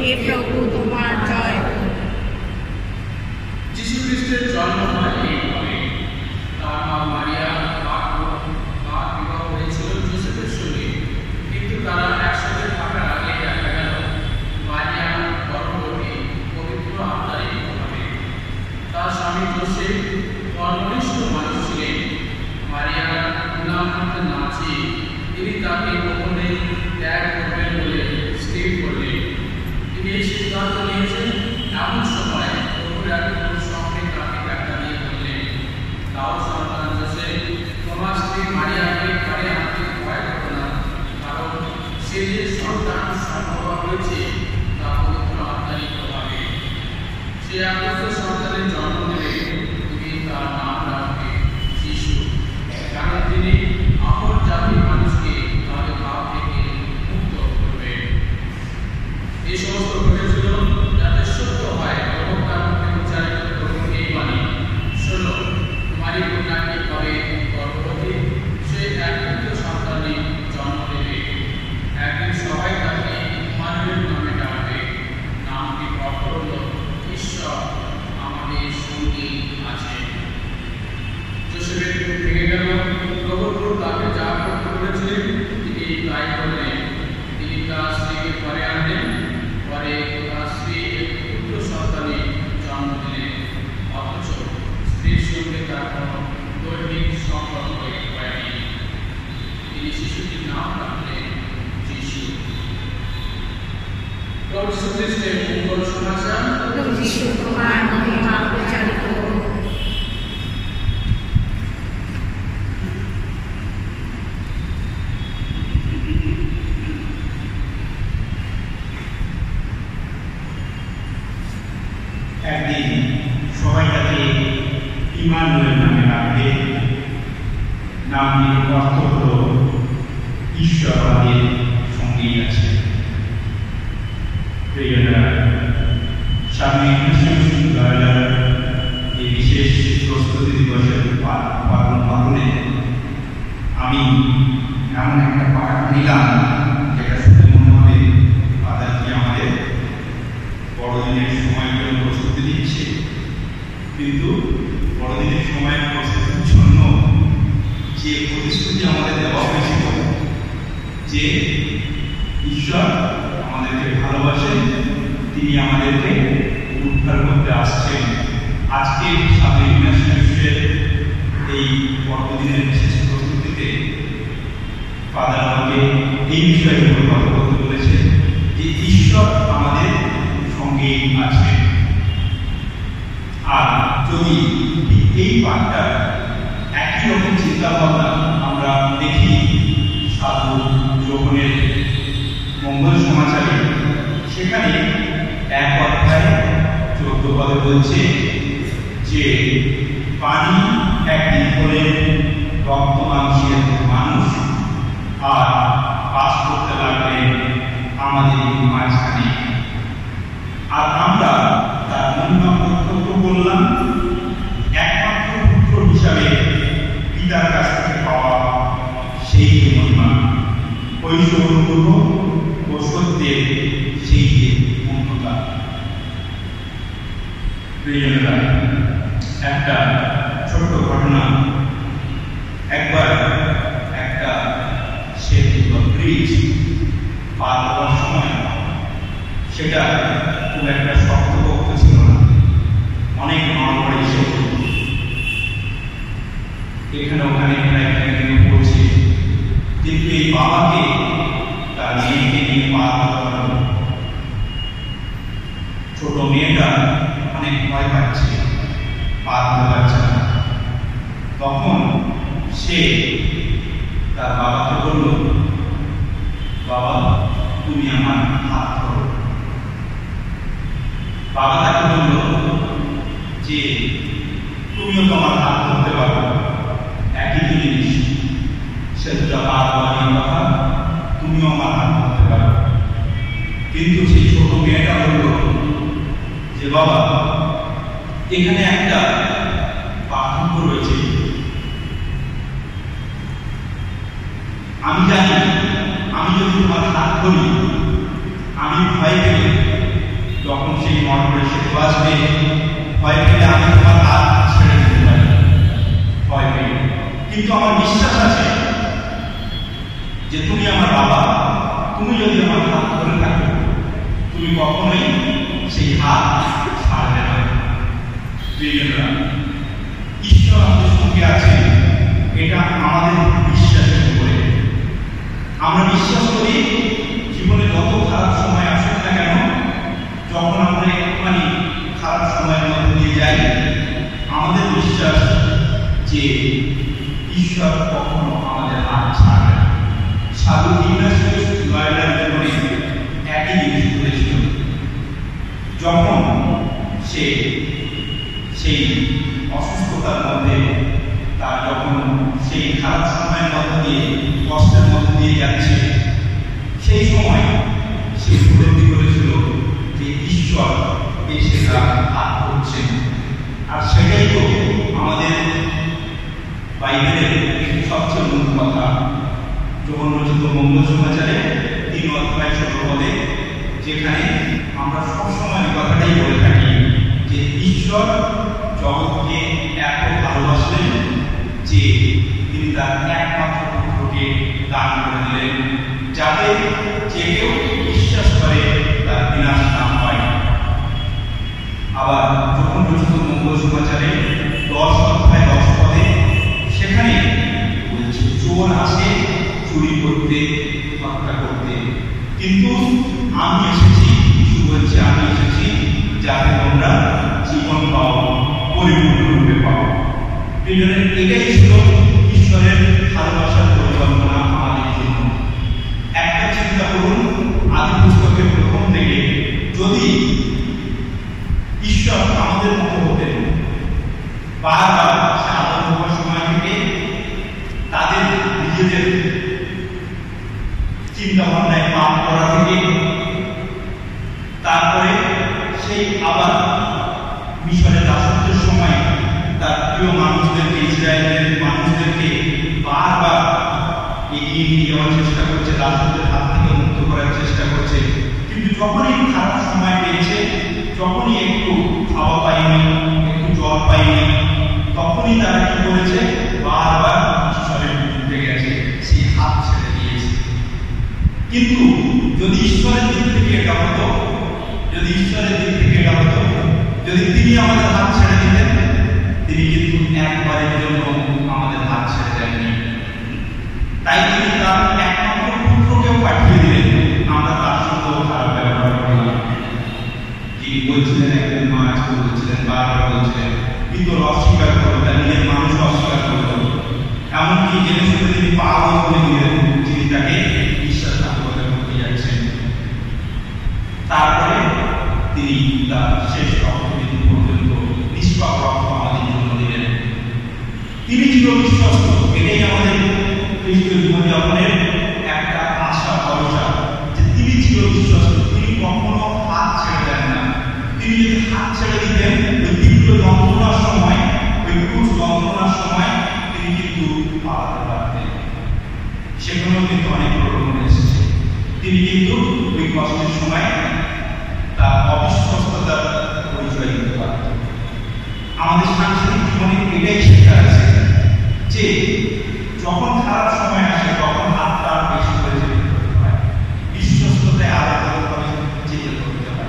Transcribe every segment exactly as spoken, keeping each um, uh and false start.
हे प्रभु तुम्हार जय। যিশু খ্রিস্টের জন্ম হয় এইভাবে। তার মা মারিয়া তার বিবাহ হয়েছিল যোসেফের সঙ্গে, কিন্তু তারা একসাথে থাকার আগে দেখা গেল মারিয়া গর্ভবতী পবিত্র আত্মায় হবে। তার স্বামী যোসেফ কর্মনিষ্ঠ মানুষ ছিলেন। মারিয়া নাম করতে না চেয়ে তিনি তাকে গোপনে ত্যাগ করবেন বলে স্থির করলেন। তিনি এই সিদ্ধান্ত নিয়েছেন এমন সময় প্রভুর এক সঙ্গে তাকে দেখা দিয়ে বললেন, তাও সন্তান যোসেফ, তোমার স্ত্রী মারিয়াকে ঘরে আনতে ভয় করো না, কারণ সে যে সন্তান সম্ভব হয়েছে তা পবিত্র আত্মার প্রভাবে। সে একমাত্র সন্তানের জন্ম দেবে, তুমি তার নাম রাখবে যিশু, কারণ তিনি আপন জাতির মানুষকে তাদের পাপ থেকে মুক্ত করবেন। এই সমস্ত ঘটেছিল যাতে সত্য হয় এবং তার মুখে উচ্চারিত করুন এই বাণী, শোনো, তোমারই কন্যাকে হবে গর্ভবতী, সে এক পুত্র সন্তানের জন্ম দেবে। একদিন সবাই তাকে ইম্মানুয়েল নামে ডাকবে। নামটি অর্থ হল ঈশ্বর আমাদের সঙ্গে আছে। যোসেফের ঘুম ভেঙে গেল। প্রভু তাকে যা করতে বলেছিলেন তিনি তাই করলেন। তিনি তার স্ত্রীকে ঘরে আনলেন। পরে তার স্ত্রী এক পুত্র সন্তানের জন্ম দিলেন, অথচ স্ত্রীর সঙ্গে তার কোনো দৈনিক সম্পর্ক হয়নি। তিনি শিশুটির নাম রাখলেন যিশু। প্রভু যীশু খ্রিস্টের মঙ্গল সমাচার। প্রভু যীশু তোমার মহিমা প্রচারিত হোক। একদিন সবাই তাকে ইম্মানুয়েল নামে ডাকবে। নামটির অর্থ হল ঈশ্বর আমাদের সঙ্গেই আছে। প্রিয়রা, স্বামী বিশ্ববিদ্যালয়ের এই বিশেষ প্রস্তুতি দিবসের পালন পালনে আমি এমন একটা পাঠ নিলাম যেটা শুনে মনে হবে তাদের কি আমাদের বড়দিনের সময় প্রস্তুতি দিচ্ছে, কিন্তু বড়দিনের সময় প্রস্তুতির জন্য যে প্রতিশ্রুতি আমাদের দেওয়া হয়েছিল যে ঈশ্বর আমাদেরকে ভালোবাসেন, তিনি আমাদেরকে উদ্ধার করতে আসছেন। আজকে স্বামী বিশ্ববিদ্যালয়ের এই বড়দিনের বিশেষ প্রস্তুতিতে ফাদার আমাকে এই বিষয়ে কথা বলতে বলেছে যে ঈশ্বর আমাদের সঙ্গে আছে। আর যদি এই পাঠটা একই রকম চিন্তা ভাবনা আমরা দেখি সাধু যোহনের মঙ্গল সমাচারে, সেখানে এক অধ্যায় চোদ্দ পদে বলছে যে পানি একদিন হলেন রক্ত মাংসের মানুষ আর বাস করতে লাগলেন আমাদের মাঝখানে। আর আমরা তার মহিমা প্রত্যক্ষ করলাম, একমাত্র পুত্র হিসাবে পিতার কাছ থেকে পাওয়া সেই মহিমা, ঐশ্বর্যপূর্ণ ও সত্যের সেই যে পূর্ণতা। প্রিয়জনেরা, একটা ছোট্ট ঘটনা। একবার একটা সেতু বা ব্রিজ পার হওয়ার সময় সেটা খুব একটা শক্তপোক্ত ছিল না, অনেক নড়বড়ে ছিল। এখানে ওখানে প্রায় পড়ছে, কিন্তু এই বাবাকে তার মেয়েকে নিয়ে পার হতে পারল। ছোট মেয়েটা অনেক ভয় পাচ্ছে, পার হতে পারছে না। তখন সে তার বাবাকে বলল, বাবা তুমি আমার হাত ধরো। বাবা তাকে বলল যে তুমিও তোমার হাত ধরতে পারো, একই জিনিস, সেটা হাত বানিয়ে কথা, তুমিও আমার হাত ধরতে পারো। কিন্তু সেই ছোট মেয়েটা বলল যে বাবা এখানে একটা পার্থক্য রয়েছে, আমি জানি আমি যদি তোমার হাত ধরি আমি ভয় পেলে যখন সেই মর্মরে সে বাঁচবে, ভয় পেলে আমি তোমার হাত ছেড়ে দিতে পারি, ভয় পেলে। কিন্তু আমার বিশ্বাস আছে যে তুমি আমার বাবা, তুমি যদি আমার হাত ধরে থাকো, তুমি কখনোই সেই হাত ছাড়বে না। ঈশ্বর আমাদের সঙ্গে আছে, এটা আমাদের বিশ্বাসের উপরে। আমরা বিশ্বাস করি জীবনে যত খারাপ সময় আসুক না কেন, যখন আমরা একটুখানি খারাপ সময়ের মধ্যে দিয়ে যাই, আমাদের বিশ্বাস যে ঈশ্বর কখনো আমাদের হাত ছাড়বে না। সাধু ইগনাসিয়াস লয়োলার জীবনে একই জিনিস ঘটেছিল। যখন সে সেই অসুস্থতার মধ্যে, তার যখন সেই খারাপ সময়ের মধ্যে দিয়ে, কষ্টের মধ্যে দিয়ে যাচ্ছে, সেই সময় সে উপলব্ধি করেছিল যে ঈশ্বর এসে তার হাত ধরছেন। আর সেটাই তো আমাদের বাইবেলের সবচেয়ে মূল কথা। যোহন রচিত মঙ্গল সমাচারে তিন অধ্যায় ষোলো পদে, যেখানে আমরা সবসময় এই কথাটাই বলে থাকি যে ঈশ্বর জগৎকে এত ভালোবাসলেন যে তিনি তার একমাত্র পুত্রকে দান করে দিলেন, যাতে যে কেউ বিশ্বাস করে তার বিনাশ না হয়। আবার যখন রচিত মঙ্গল সমাচারে দশ অধ্যায় দশ পদে, সেখানে বলছে চোর আসে চুরি করতে, হত্যা করতে, কিন্তু আমি এসেছি, কিছু বলছে আমি এসেছি যাতে তোমরা জীবন পাও, পরিপূর্ণরূপে পাও। এটাই ছিল ঈশ্বরের ভালোবাসার পরিকল্পনা আমাদের জন্য। একটা চিন্তা করুন, আদি পুস্তকের প্রথম থেকে যদি ঈশ্বর আমাদের মতো হতেন, বারবার আদম হওয়ার সময় থেকে তাদের নিজেদের চিন্তা ভাবনায় পাপ করা থেকে, তারপরে সেই আবার মিশরের রাজত্বের সময় তার প্রিয় মানুষদেরকে, ইসরায়েলের মানুষদেরকে বারবার এগিয়ে নিয়ে যাওয়ার চেষ্টা করছে, রাজত্বের হাত থেকে মুক্ত করার চেষ্টা করছে। কিন্তু যখনই খারাপ সময় পেয়েছে, যখনই একটু খাওয়া পায়নি, একটু জল পায়নি, তখনই তারা কি করেছে, বারবার ঈশ্বরের বিরুদ্ধে গেছে, সেই হাত ছেড়ে দিয়েছে। কিন্তু যদি ঈশ্বরের দিক থেকে এটা হতো, যদি ঈশ্বরের দিক থেকে এটা হতো, যদি তিনি আমাদের হাত ছেড়ে দিতেন, তিনি কিন্তু একবারের জন্য আমাদের হাত ছেড়ে দেননি। তাই তিনি তার একমাত্র পুত্রকেও পাঠিয়ে দিলেন, আমরা তার সঙ্গেও খারাপ ব্যবহার করলাম। তিনি বলছিলেন, একজন মা আজকে বলছিলেন, বারবার বলছিলেন, কিন্তু অস্বীকার করলো, তার নিজের মানুষ অস্বীকার করলো, এমনকি জেনে শুনে তিনি পাগল করে দিলেন যিনি তাকে বিশ্বাসঘাতকতা করতে যাচ্ছেন। তারপরে তিনি তার শেষ রক্তবিন্দু পর্যন্ত নিষ্পাপ রক্ত আমাদের জন্য দিলেন। তিনি ছিল বিশ্বস্ত। এটাই আমাদের খ্রিস্টীয় জীবনযাপনের একটা আশা, ভরসা, যে তিনি ছিল বিশ্বস্ত। তিনি কখনো হাত ছেড়ে দেন না। তিনি যদি হাত ছেড়ে দিতেন, ওই তীব্র যন্ত্রণার সময়, ওই ক্রুশ যন্ত্রণার সময় তিনি কিন্তু পালাতে পারতেন। সেখানেও কিন্তু অনেক প্রলোভন এসেছে। তিনি কিন্তু ওই কষ্টের সময় তার অবিশ্বস্ততার পরিচয় দিতে পারতেন। আমাদের সাংসারিক জীবনে এটাই শেখা আছে যে যখন খারাপ সময় আসে, তখন হাতটা আরো বেশি করে যেতে করতে হয়, বিশ্বস্ততায় আলাদাভাবে যেতে করতে হয়।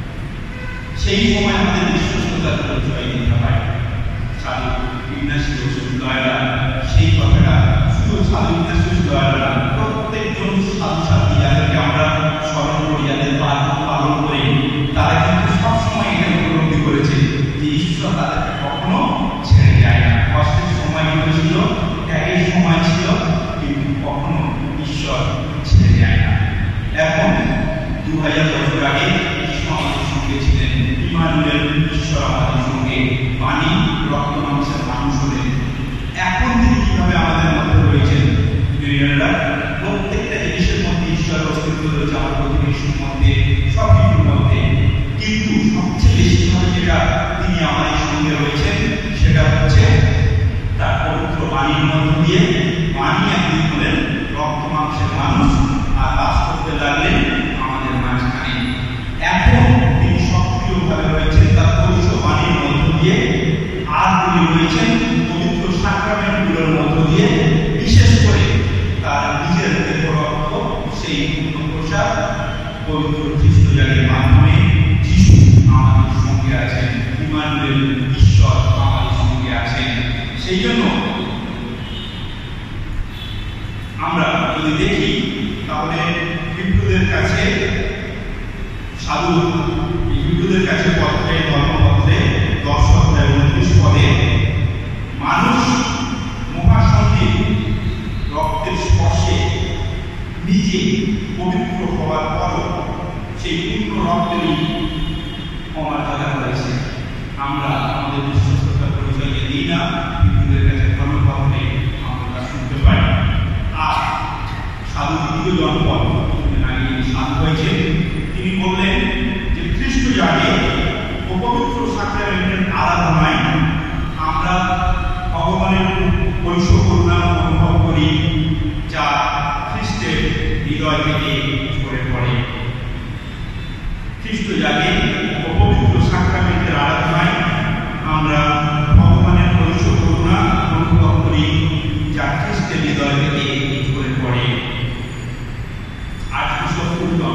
সেই সময় আমাদের বিশ্বস্ততার পরিচয় দিতে হয়। সাধু ইগনাসিয়াস লয়োলা সেই কথাটা শুধু সাধু ইগনাসিয়াস লয়োলা না, প্রত্যেকজন সাধু সাথী যাদেরকে আমরা স্মরণ করি, যাদের পালন করি, তারা কিন্তু সবসময় এটা উপলব্ধি করেছে যে ঈশ্বর তাদেরকে কখনো ছেড়ে যায় না। কষ্টের সময়গুলো ছিল, ত্যাগের সময় ছিল, কিন্তু কখনো ঈশ্বর ছেড়ে যায় না। এখন দু হাজার বছর আগে ঈশ্বর আমাদের সঙ্গে ছিলেন, ইমানুয়েল, ঈশ্বর আমাদের সঙ্গে, পানি রক্ত মাংসের মানুষ হলেন। এখন তিনি কিভাবে আমাদের মধ্যে রয়েছেন? প্রত্যেকটা জিনিসের মধ্যে ঈশ্বরের অস্তিত্ব রয়েছে, আমার প্রতিবেশীর মধ্যে, সব কিছুর মধ্যে। কিন্তু সবচেয়ে বেশি ভাবে যেটা তিনি আমাদের সঙ্গে রয়েছেন, সেটা হচ্ছে তার পবিত্র বাণীর মধ্য দিয়ে। বাণী একদিন হলেন রক্ত মাংসের মানুষ আর বাস করতে লাগলেন আমাদের মাঝখানে। এখন তিনি রয়েছেন পবিত্র সাক্রামেন্টগুলোর মধ্য দিয়ে, বিশেষ করে তার নিজের দেহ রক্ত সেই পূর্ণ প্রসাদ পবিত্র খ্রিস্ট জাতির মাধ্যমে যিশু আমাদের সঙ্গে আছেন, ইমানুয়েল ঈশ্বর আমাদের সঙ্গে আছেন। সেই জন্য আমরা যদি দেখি তাহলে হিব্রুদের কাছে সাধু হিব্রুদের কাছে পত্রে ধর্মপত্রে দশ অধ্যায় উনত্রিশ পদে মানুষ মহাসন্ধির রক্তের স্পর্শে নিজে পবিত্র হওয়ার পরও সেই পূর্ণ রক্তেরই অমর্যাদা করেছে। আমরা আমাদের বিশ্বস্ততার পরিচয়কে দিই না, হিন্দুদের কাছে ধর্মপত্রে আমরা শুনতে পাই। আর সাধু দ্বিতীয় জনপদ আগে সাধু হয়েছেন, তিনি বললেন যে খ্রিস্ট জাগে ও পবিত্র সাক্রামেন্টের আরাধনায় আমরা ভগবানের ঐশ্ব করুণা অনুভব করি, যা খ্রিস্টের হৃদয় থেকে ঝরে পড়ে। খ্রিস্ট জাগে ও পবিত্র সাক্রামেন্টের আরাধনায় আমরা ভগবানের ঐশ্ব করুণা অনুভব করি, যা খ্রিস্টের হৃদয় থেকে ঝরে পড়ে। আঠারোশো ফুলটন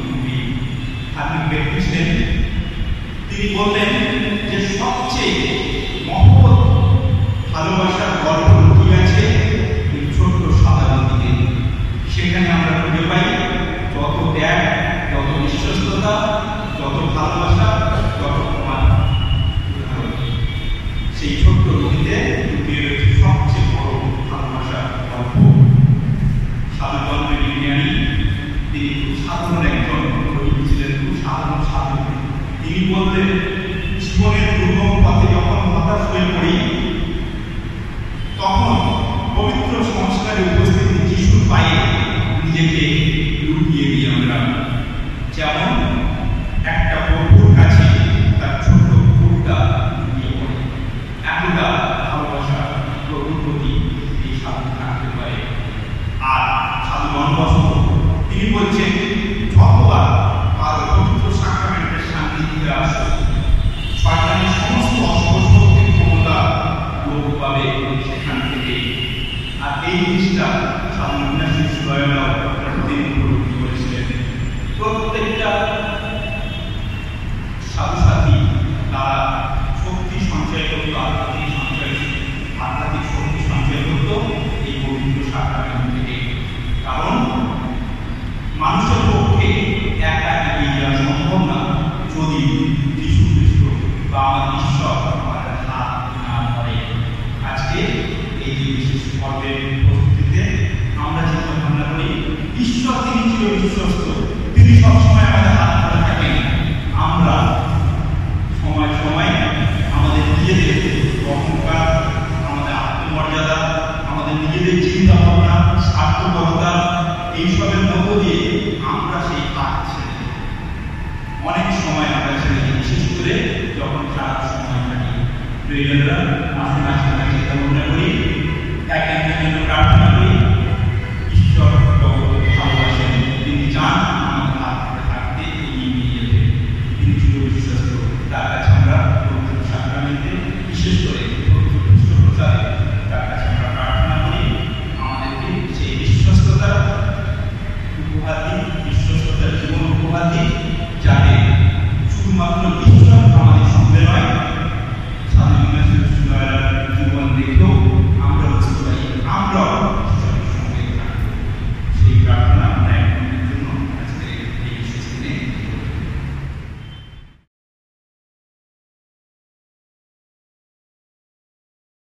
তিনি বললেন যে সবচেয়ে মহৎ ভালোবাসার গল্প লুকিয়ে আছে এই ছোট্ট সাদা নদীতে। সেখানে আমরা খুঁজে পাই যত ত্যাগ, যত বিশ্বস্ততা, যত ভালোবাসা, যত প্রমাণ। সেই ছোট্ট নদীতে লুকিয়ে রয়েছে সবচেয়ে বড় ভালোবাসার গল্প। সাধু জন্মে বিজ্ঞানী, তিনি খুব সাধারণ একজন ছিলেন, খুব সাধারণ সাধু। তিনি বললেন জীবনের দুর্গম পথে যখন হতাশ হয়ে পড়ি, তখন পবিত্র সংস্কারে উপস্থিতি যিশুর পায়ে নিজেকে লুকিয়ে দিই আমরা। যেমন একটা প্রভুর কাছে তার ছোট ফুলটা লুকিয়ে পড়ে, এতটা ভালোবাসা প্রভুর প্রতি এই সাধু থাকতে পারে। আর সাধু মনবসন্ত তিনি বলছেন যতবার তার পবিত্র সাক্রামেন্টের সান্নিধ্যে আসে, শয়তানের সমস্ত অশুভ ক্ষমতা লোপ পাবে সেখান থেকে। আর এই জিনিসটা সাধু ইগনাসিয়াস লোয়োলা তিনি উপলব্ধি করেছিলেন। প্রত্যেকটা সাধু সাথী তারা শক্তি সঞ্চয় করত, আধ্যাত্মিক সঞ্চয় আধ্যাত্মিক শক্তি সঞ্চয় করত এই পবিত্র সাক্রামেন্ট থেকে। কারণ মানুষের পক্ষে একা এগিয়ে যাওয়া সম্ভব না যদি যীশু খ্রিস্ট বা আমার ঈশ্বর আমাদের হাত না ধরে। আজকে এই যে বিশেষ পর্বের প্রস্তুতিতে আমরা চিন্তা ভাবনা করি ঈশ্বর তিনি চির বিশ্বস্ত, তিনি সবসময় আমাদের হাত ধরে থাকেন। আমরা সময় সময় আমাদের নিজেদের অহংকার, আমাদের আত্মমর্যাদা, আমাদের নিজেদের চিন্তা ভাবনা, স্বার্থপরতা, এইসবের মধ্য দিয়ে আমরা সেই হাত ছেড়ে অনেক সময় আমরা ছেড়ে দিই, বিশেষ করে যখন খারাপ সময় থাকে। প্রিয়জনরা, আসুন আজকে চিন্তা ভাবনা করি